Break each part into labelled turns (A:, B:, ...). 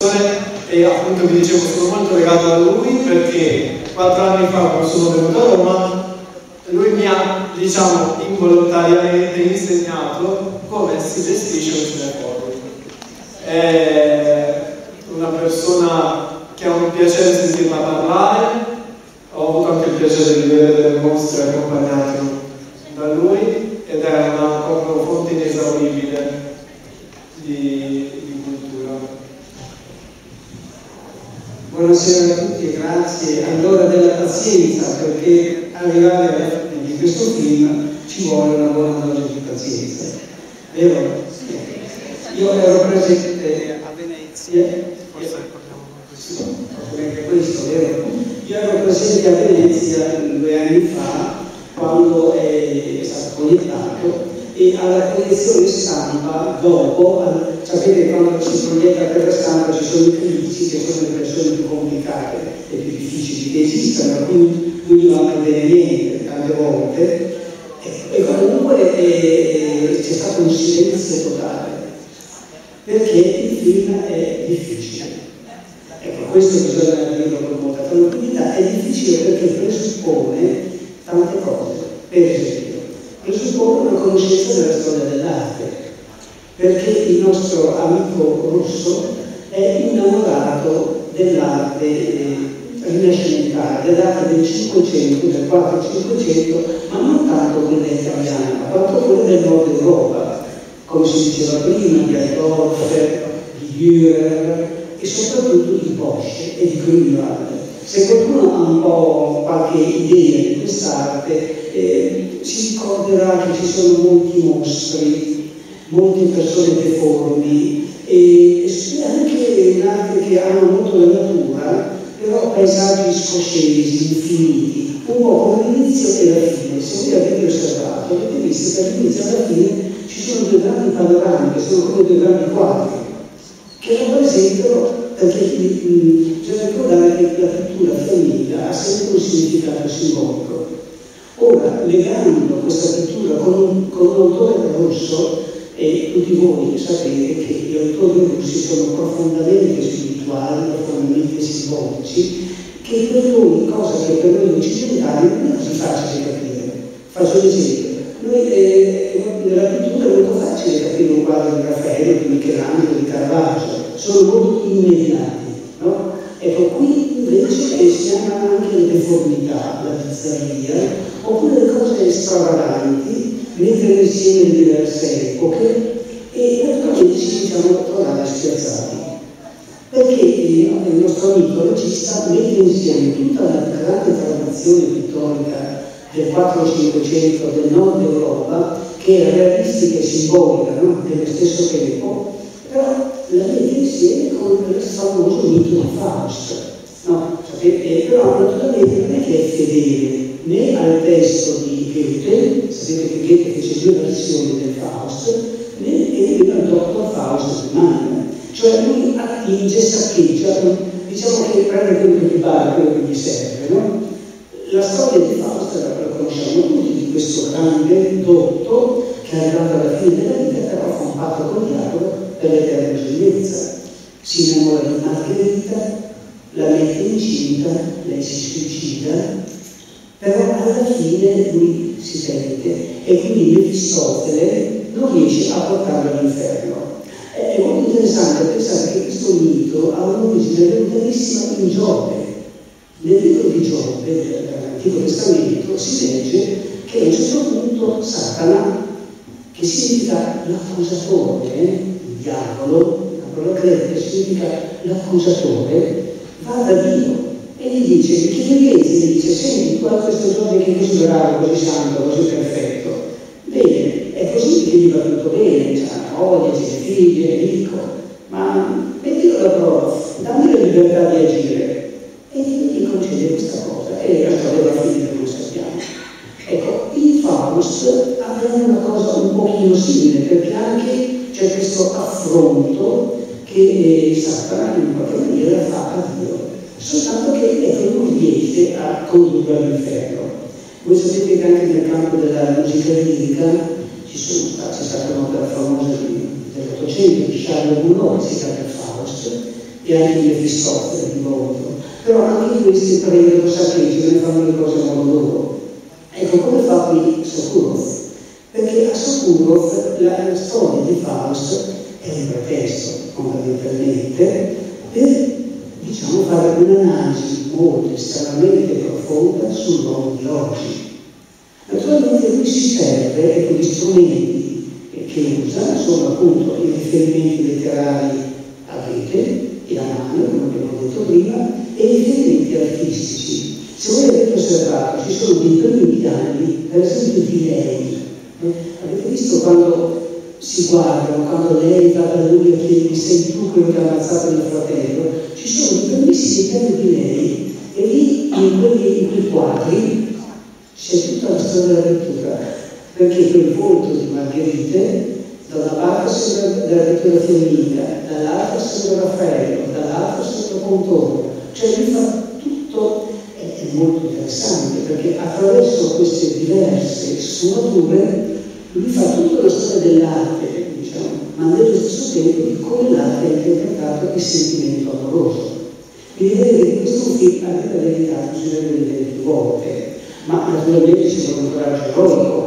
A: E appunto vi dicevo, sono molto legato a lui perché 4 anni fa, quando sono venuto a Roma, lui mi ha, diciamo, involontariamente insegnato come si gestisce un cineforum. È una persona che ha un piacere sentirla parlare, ho avuto anche il piacere di vedere delle mostre accompagnate da lui ed è una fonte inesauribile di cultura.
B: Buonasera a tutti e grazie allora della pazienza, perché arrivare alla fine di questo film ci vuole una buona dose di pazienza, vero? Io ero presente a Venezia, forse anche questo, vero? Io ero presente a Venezia 2 anni fa quando è stato proiettato, e alla proiezione stampa dopo, sapete quando si proietta per la stampa ci sono i critici che sono le persone più complicate e più difficili che esistano, a cui non va a vedere niente tante volte, e comunque c'è stato un silenzio totale perché il film è difficile. Ecco, questo bisogna dirlo con molta tranquillità, è difficile perché presuppone tante cose. Per esempio, presuppone una conoscenza della storia dell'arte, perché il nostro amico Russo è innamorato dell'arte rinascimentale, dell'arte del 500, del 4-500, ma non tanto quella italiana, quanto quella del nord Europa, come si diceva prima, di Adolf, di Dürer e soprattutto di Bosch e di Grünwald. Se qualcuno ha un po' qualche idea di quest'arte, si ricorderà che ci sono molti mostri, molte persone deformi e anche un'arte che ama molto la natura, però paesaggi scoscesi, infiniti, un po' come l'inizio e la fine. Se voi avete osservato, avete visto che all'inizio e alla fine ci sono 2 grandi panorami, che sono come 2 grandi quadri, che rappresentano, perché bisogna ricordare che la pittura femminile ha sempre un significato simbolico. Ora, legando questa pittura con un autore russo, e tutti voi sapete che gli autori russi sono profondamente spirituali, profondamente simbolici, che per noi, cosa che per noi occidentali non è così facile capire. Faccio un esempio. Noi nella pittura è molto facile capire un quadro di Raffaello, di Michelangelo, di Caravaggio, sono molto immediati, no? Ecco, qui invece si chiama anche la deformità, la bizzarria, oppure le cose stravaganti, mettere insieme le diverse epoche e naturalmente ci diciamo trovare spiazzati. Perché il nostro amico regista mette insieme tutta la grande tradizione pittorica del 4-500 del nord Europa, che è realistica e simbolica, no? Dello stesso tempo, però la mette insieme con il famoso mito di Faust. No? Sapete? Però naturalmente non è che è fedele né al testo di Goethe, sapete che Goethe fece 2 versioni del Faust, né al dottor Faust di Mann. Cioè lui attinge, saccheggia, diciamo che prende quello che gli pare, quello che gli serve, no? La storia di Faust la conosciamo tutti, di questo grande dotto che è arrivato alla fine della vita, però fa un patto con il diavolo per l'eterna giovinezza. Si innamora di Margherita, la mette incinta, lei si suicida, però alla fine lui si pente e quindi Mefistofele non riesce a portarlo all'inferno. È molto interessante pensare che questo mito ha un'origine lontanissima in Giobbe. Nel libro di Giobbe, dell'Antico Testamento, si legge che a un certo punto Satana, che significa l'accusatore, il diavolo, la parola greca significa l'accusatore, va da Dio e gli dice, gli dice, senti, tu a questo giorno che così bravo, così santo, così perfetto, bene, è così che gli va tutto bene, c'è la moglie, c'è i figli, è ricco, ma mettilo alla prova, dammi la libertà di agire. E gli concede questa cosa, e la storia va a finire come sappiamo. Ecco, in Faust abbiamo una cosa un pochino simile, perché anche c'è questo affronto che Satana in qualche maniera fa a Dio, soltanto che non riesce a condurre all'inferno. Voi sapete che anche nel campo della musica lirica c'è stata un'opera famosa dell'Ottocento di Charles Gounod, si chiama Faust, e e anche Mefistofele di volto, però anche questi prendono sacrificio e fanno le cose a modo loro. Ecco, come fa qui Sokurov? Perché a Sokurov la storia di Faust è un pretesto, fondamentalmente, per, diciamo, fare un'analisi molto estremamente profonda sull'uomo di oggi. Naturalmente lui si serve, ecco, gli strumenti che usa sono appunto i riferimenti letterari a Goethe e a Mann, come abbiamo detto prima, e i riferimenti artistici. Se voi avete osservato, ci sono dei primi piani, per esempio di lei. Avete visto quando si guardano, quando lei va da lui e chiede sei tu quello che ha ammazzato mio fratello? Ci sono dei primissimi piani di lei e lì in quei quadri c'è tutta la storia della lettura, perché quel volto di Margherite da una parte sembra della lettura femminile, dall'altra sembra Raffaello, dall'altra sembra Pontone, cioè lui fa tutto, è molto interessante perché attraverso queste diverse sfumature lui fa tutta la storia dell'arte, diciamo, ma nello stesso tempo di come l'arte ha interpretato il sentimento amoroso. Quindi vedete che questo film a la verità si deve vedere più volte, ma naturalmente ci vuole un coraggio eroico,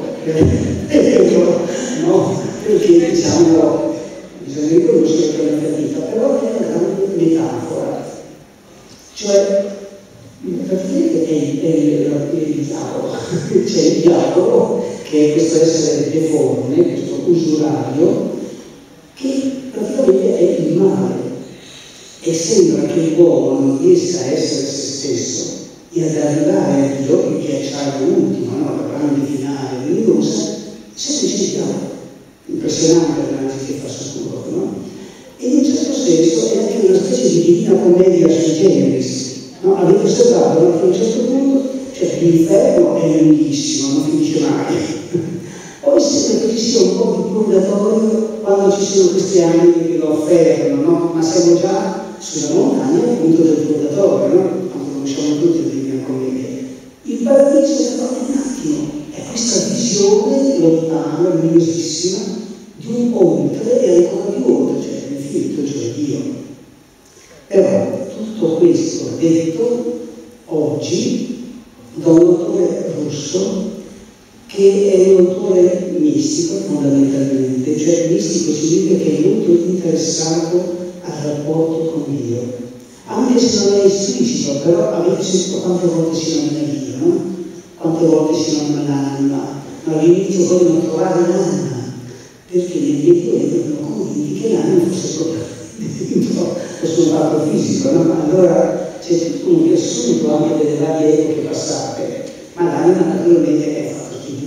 B: no? Perché diciamo bisogna riconoscere che è una fatica, però è una grande metafora, cioè praticamente è il diavolo, c'è il diavolo che è questo essere deforme, questo usurario, che praticamente è il male e sembra che l'uomo non riesca a essere se stesso e ad arrivare a Dio, che è l'ultimo, no? La grande finale luminosa, semplice il diavolo. Impressionante l'analisi che fa Sokurov, no? E in un certo senso è anche una specie di divina commedia sui generis, no? Avete osservato, no? Che a un certo punto, cioè l'inferno è lunghissimo, non finisce mai. Poi sembra che ci sia un po' di purgatorio quando ci sono questi anni che lo afferrano, no? Ma siamo già sulla montagna appunto del purgatorio, no? Conosciamo tutti la Divina Commedia. Il paradiso però è un attimo, è questa visione lontana, luminosissima, di un oltre e ancora più oltre, cioè l'infinito, cioè Dio. Però tutto questo detto oggi da un autore russo che è un autore mistico fondamentalmente, cioè mistico significa che è molto interessato al rapporto con Dio. Anche se non è esplicito, però avete sentito quante volte si nomina Dio, no? Quante volte si nomina l'anima, ma all'inizio vogliono trovare l'anima, perché nel Medioevo erano convinti che l'anima fosse proprio dentro lo suo fatto fisico, no? Ma allora c'è tutto un riassunto anche delle varie epoche passate, ma l'anima naturalmente è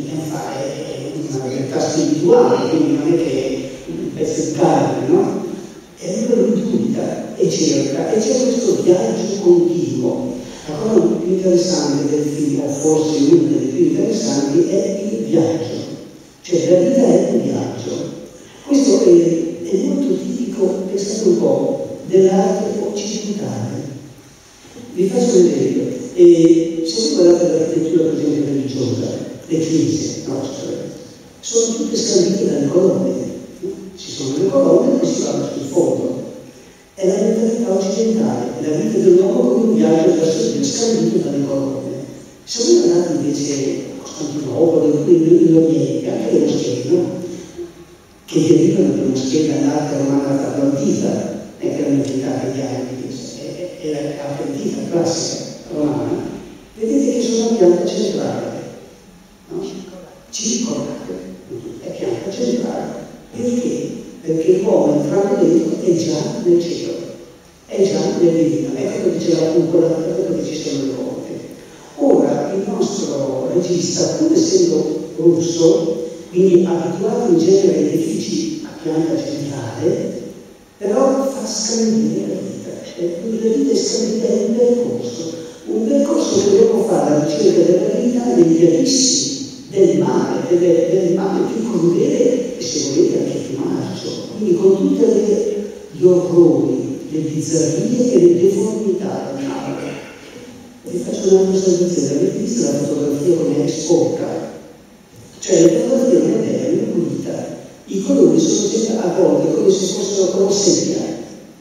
B: una realtà spirituale, quindi non è che è un pezzo di carne, no? E allora lui dubita e cerca, e c'è questo viaggio continuo. La cosa più interessante del film, o forse una delle più interessanti, è il viaggio. Cioè la vita è un viaggio. Questo è molto tipico, pensate un po', dell'arte occidentale. Vi faccio un esempio. Se voi guardate l'architettura, per esempio, religiosa, le chiese nostre, sono tutte scandite dalle colonne. Ci sono le colonne e si va sul fondo. È la mentalità occidentale, è la vita dell'uomo come un viaggio verso Dio scandito dalle colonne. Se voi andate invece a Costantinopoli, in Oriente, anche le moschee, no? Che derivano da una scheda d'arte romana atlantita, è che la mentalità degli anni, è l'arte antica, classica, romana, vedete che sono la pianta centrale, no? Circolare, è pianta centrale. Perché? Perché l'uomo entrando dentro è già nel cielo, è già nel divino. Ecco che c'è la cupola, ecco che ci sono le volte. Ora il nostro regista, pur essendo russo, quindi abituato in genere agli edifici a pianta centrale, però fa scandire la vita. Quindi la vita è scandita, è un percorso che dobbiamo fare alla ricerca della verità negli abissi del male più crudele e se volete anche più marcio, quindi con tutti gli orrori, le bizzarrie e le deformità del male. Vi faccio un'altra osservazione: avete visto la fotografia come è sporca? Cioè la fotografia non è bella, non è pulita, i colori sono sempre a volte come se fossero con seppia,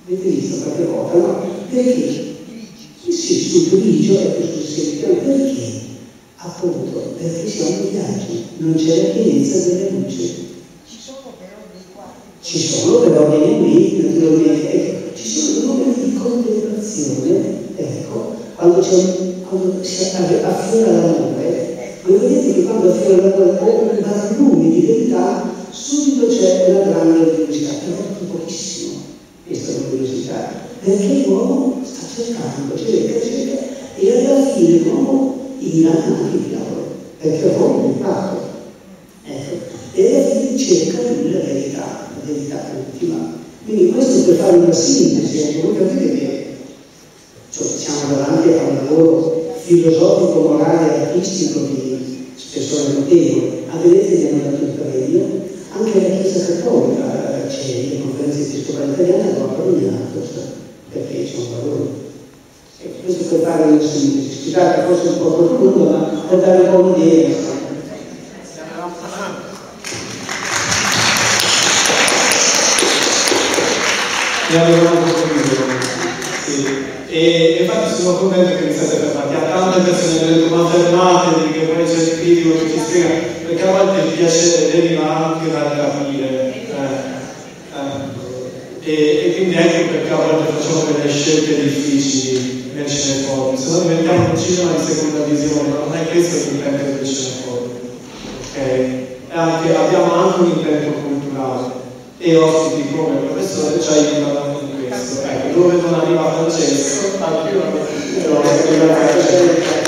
B: Avete visto qualche volta, no? Perché? Sì, sul grigio e sul serio, perché? Appunto, perché siamo in viaggio, non c'è la pienezza della luce. Ci sono però dei elementi, naturalmente, ecco, ci sono dei momenti di contemplazione, ecco, quando si affiora l'amore, voi vedete che quando affiora l'amore o un barlume di verità, subito c'è una grande velocità, però pochissimo, questa velocità, perché l'uomo sta cercando, cerca, e alla fine l'uomo inganna anche il diavolo, perché rompe il patto, ecco, e alla fine cerca lui la verità ultima. Quindi questo per fare una sintesi, anche voi capite che siamo davanti a un lavoro filosofico, morale, artistico di spessore notevole. A Venezia abbiamo dato il premio, anche la Chiesa Cattolica c'è, le conferenze episcopali italiane hanno approvato, perché c'è un lavoro. E questo per fare una sintesi. Scusate, forse un po' profondo, ma per dare un po' un'idea.
A: E avevamo costruito, sì. E infatti sono contento che mi siate fermati. A tante persone mi hanno detto ma fermatevi, che poi c'è il critico che ti spiega, perché a volte il piacere deriva anche dal capire. E quindi ecco perché a volte facciamo delle scelte difficili nel cineforum, se no diventiamo un cinema di seconda visione, ma non è questo l'intento del cineforum. Okay? Abbiamo anche un intento culturale. E ospiti come il professore ci aiutano in questo. Ecco, dove non arriva Francesco, arriva